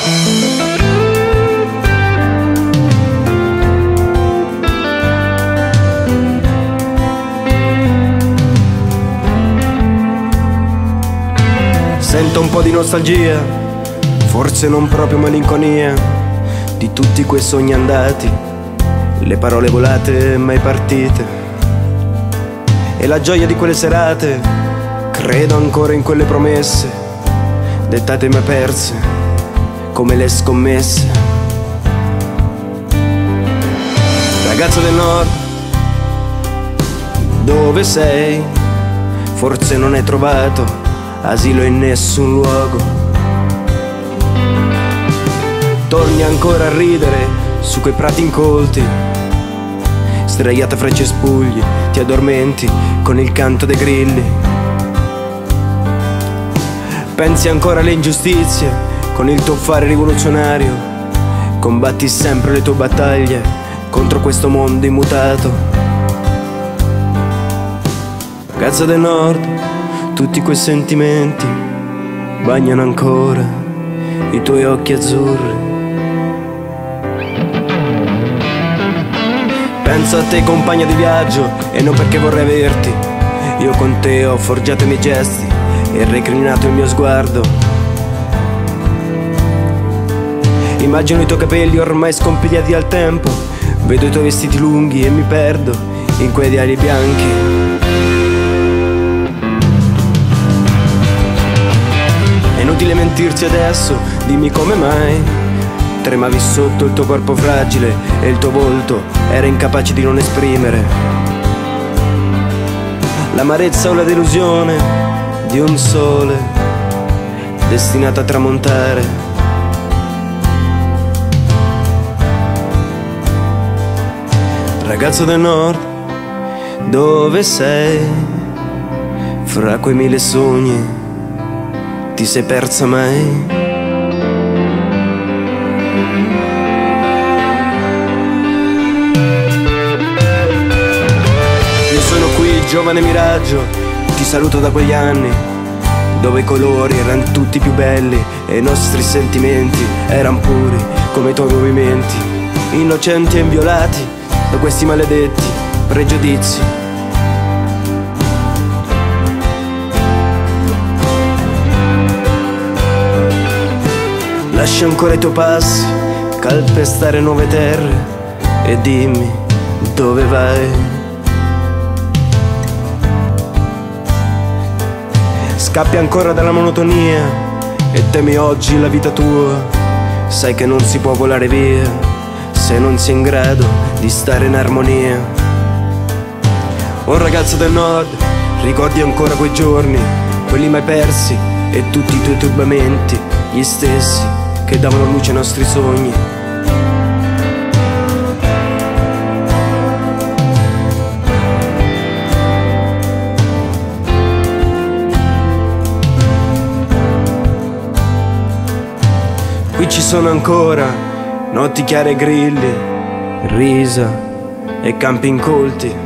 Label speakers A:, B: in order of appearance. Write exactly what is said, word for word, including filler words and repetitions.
A: Sento un po' di nostalgia, forse non proprio malinconia, di tutti quei sogni andati, le parole volate mai partite, e la gioia di quelle serate. Credo ancora in quelle promesse, dettate mai perse, come le scommesse. Ragazzo del nord, dove sei? Forse non hai trovato asilo in nessun luogo. Torni ancora a ridere su quei prati incolti, sdraiata fra i cespugli, ti addormenti con il canto dei grilli. Pensi ancora alle ingiustizie con il tuo fare rivoluzionario, combatti sempre le tue battaglie contro questo mondo immutato. Ragazza del nord, tutti quei sentimenti bagnano ancora i tuoi occhi azzurri. Penso a te compagna di viaggio e non perché vorrei averti. Io con te ho forgiato i miei gesti e recriminato il mio sguardo. Immagino i tuoi capelli ormai scompigliati dal tempo, vedo i tuoi vestiti lunghi e mi perdo in quei diari bianchi. È inutile mentirsi adesso, dimmi come mai tremavi sotto il tuo corpo fragile e il tuo volto era incapace di non esprimere l'amarezza o la delusione di un sole destinato a tramontare. Ragazzo del nord, dove sei? Fra quei mille sogni ti sei persa mai? Io sono qui, giovane miraggio, ti saluto da quegli anni dove i colori erano tutti più belli e i nostri sentimenti erano puri come i tuoi movimenti, innocenti e inviolati da questi maledetti pregiudizi. Lascia ancora i tuoi passi calpestare nuove terre e dimmi dove vai. Scappi ancora dalla monotonia e temi oggi la vita tua. Sai che non si può volare via se non si è in grado di stare in armonia. Oh ragazzo del nord, ricordi ancora quei giorni, quelli mai persi, e tutti i tuoi turbamenti, gli stessi che davano luce ai nostri sogni. Qui ci sono ancora notti chiare e grilli, risa e campi incolti.